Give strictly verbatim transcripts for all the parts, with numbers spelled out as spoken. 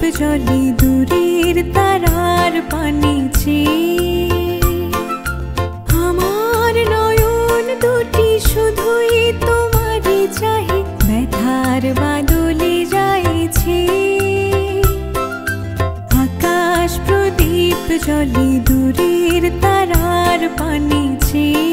জলে দূরের তারার পানে চেয়ে আমার নয়ন দুটি শুধুই তোমারই চাহে ব্যথার বাদলে যাইছে আকাশ প্রদীপ জলে দূরের তারার পানে চেয়ে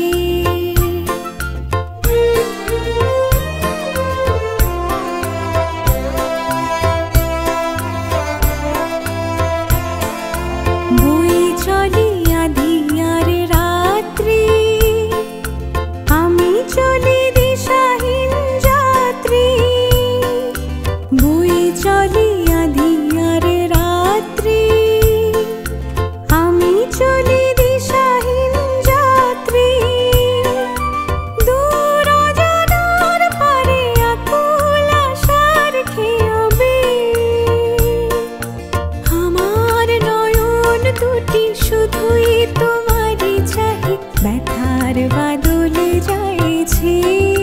ব্যথার বাদলে যাইছে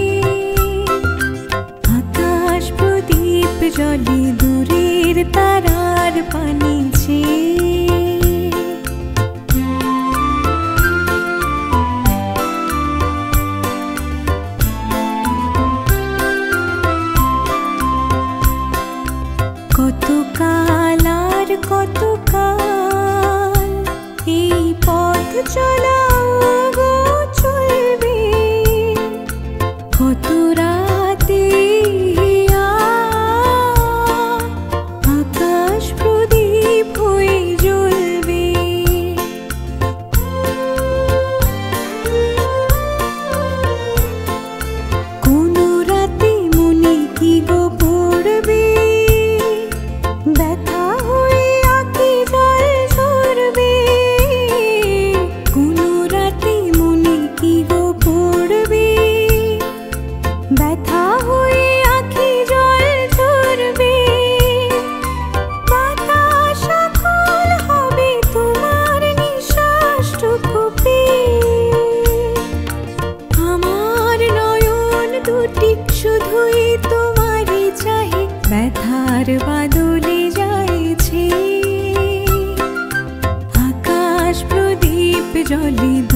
আকাশ প্রদীপ জলে দূরের তারার পানে কত কাল আর কত কাল এই পথ চলা কত রাতে আকাশ প্রদীপ হয়ে জ্বলবে কোন রাতে মনে কি গো পড়বে ব্যথা হয়ে আঁখি জল ঝরবে কোন রাতে মনে কি গো পড়বে ব্যথা হয়ে আঁখি জল ঝরবে বাতাস আকুল হবে তোমার নিঃশ্বাসটুকু পেয়ে আমার নয়ন দুটি শুধুই তোমারই চাহে ব্যথার বাদলে যাইছে আকাশ প্রদীপ জলে